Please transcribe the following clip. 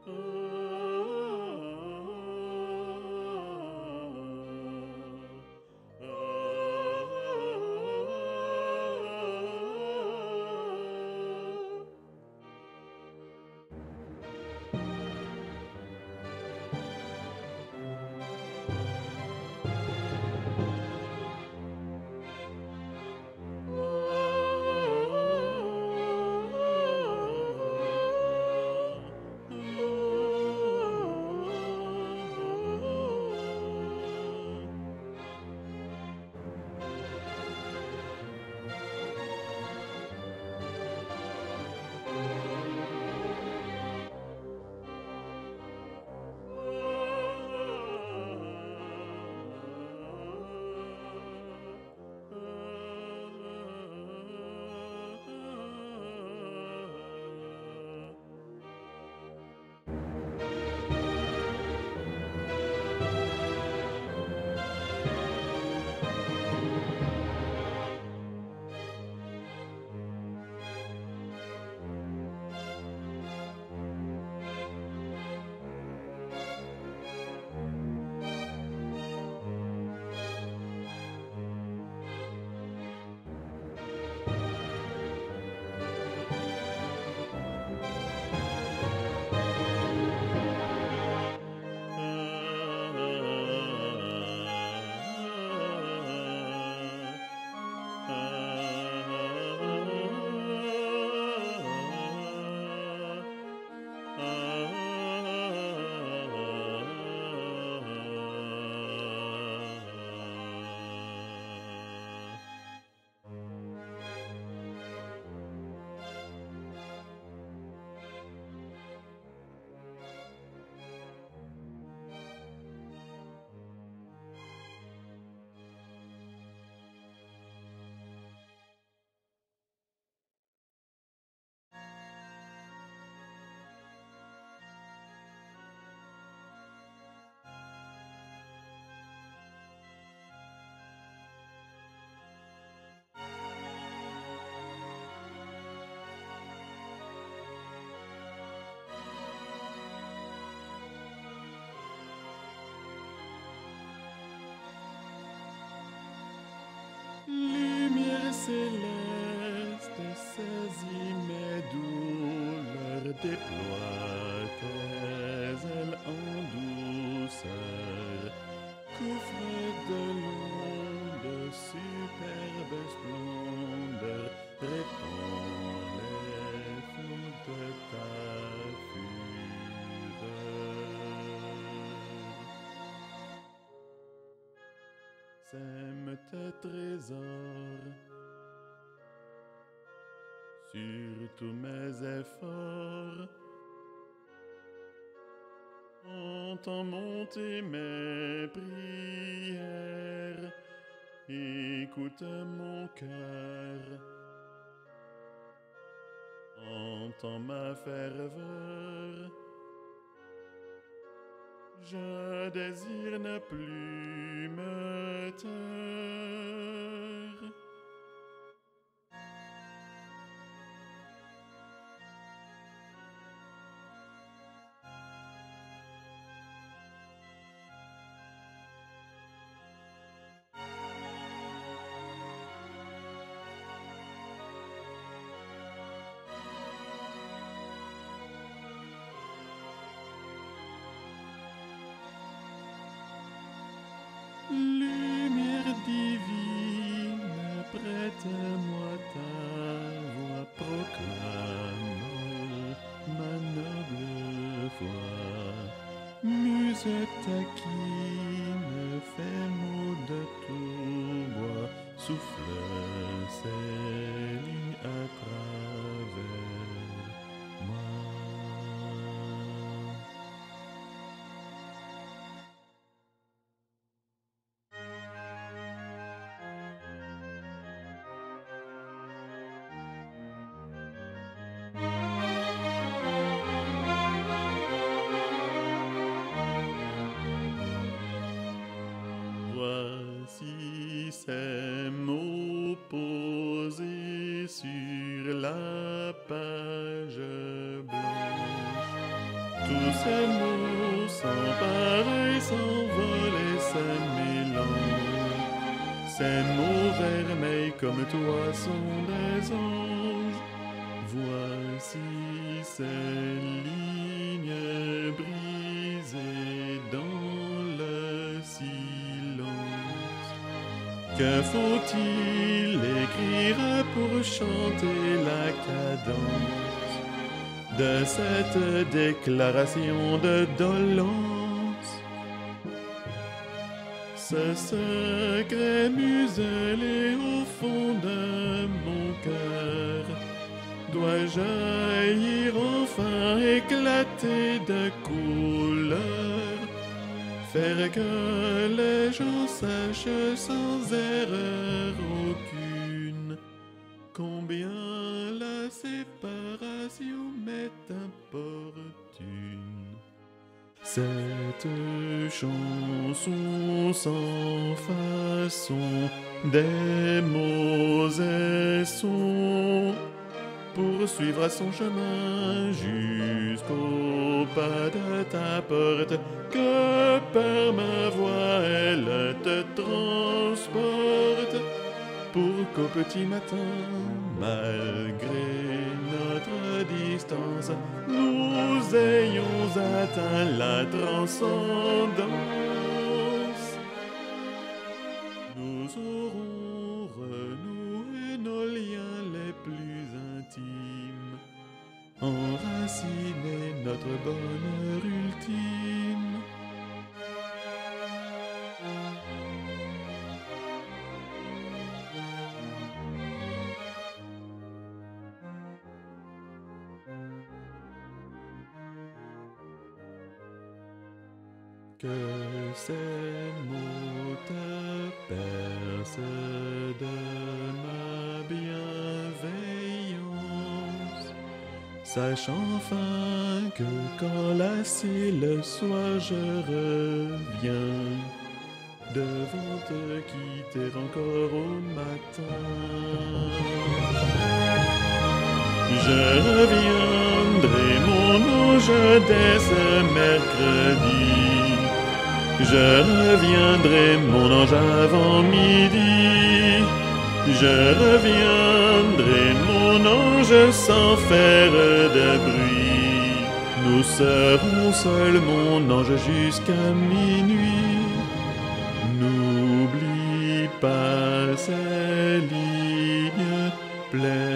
Lumière céleste, saisis mes douleurs, déploie tes ailes en douceur, couvre de l'onde, superbe splendeur, répands les flots de ta fureur. Sème tes trésors sur tous mes efforts. Entends monter mes prières, écoute mon cœur, entends ma ferveur. Je désire ne plus me taire. Lumière divine, prête-moi ta voix, proclame ma noble foi. Muse taquine, fais mot de tout bois, souffle ces lignes à travers moi. Voici ces mots tous ces mots sans pareil s'envolent et se mélangent. Ces mots vermeils comme toi sont des anges. Voici ces lignes brisées dans le silence. Que faut-il écrire pour chanter la cadence de cette déclaration de dolence? Ce secret muselé au fond de mon cœur doit jaillir enfin, éclater de couleurs, faire que les gens sachent sans erreur aucune combien la séparation m'est importune. Cette chanson sans façon, des mots et sons, poursuivra son chemin jusqu'au pas de ta porte, que par ma voix elle te transporte, pour qu'au petit matin, malgré notre distance, nous ayons atteint la transcendance. Nous aurons renoué nos liens les plus intimes, enraciné notre bonheur ultime. Que ces mots te percent de ma bienveillance, sache enfin que quand lassé le soir je reviens, devant te quitter encore au matin. Je reviendrai mon ange dès ce mercredi. Je reviendrai mon ange avant midi. Je reviendrai mon ange sans faire de bruit. Nous serons seuls mon ange jusqu'à minuit. N'oublie pas ces lignes pleines